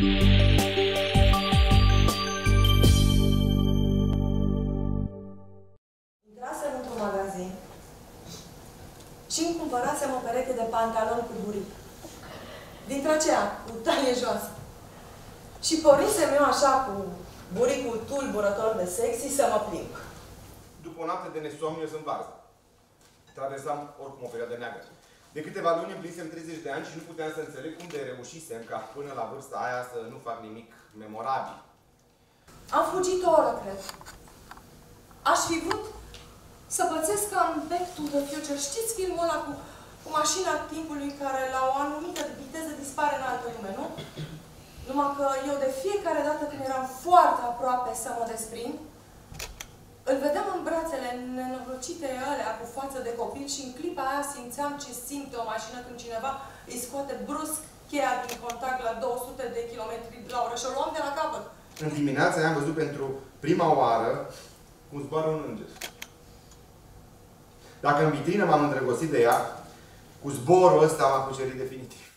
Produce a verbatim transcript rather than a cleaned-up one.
Intrasem într-un magazin și îmi cumpărasem o pereche de pantaloni cu buric. Dintre aceea, cu talie joasă. Și pornisem eu așa cu buricul tulburător de sexy să mă plimb. După o noapte de nesomn, eu sunt varză. Traversam oricum o perioadă neagră. De câteva luni împlinisem treizeci de ani și nu puteam să înțeleg cum de reușisem ca până la vârsta aia să nu fac nimic memorabil. Am fugit o oră, cred. Aș fi vrut să pățesc ca în Back to the Future. Știți filmul ăla cu, cu mașina timpului care la o anumită viteză dispare în altă lume, nu? Numai că eu de fiecare dată când eram foarte aproape să mă desprind, îl vedeam în brațele nenorocite alea cu față de copil și în clipa aia simțeam ce simte o mașină când cineva îi scoate brusc cheia din contact la două sute de kilometri la oră și o luam de la capăt. În dimineața aia am văzut pentru prima oară cum zboară un înger. Dacă în vitrină m-am îndrăgostit de ea, cu zborul ăsta m-a cucerit definitiv.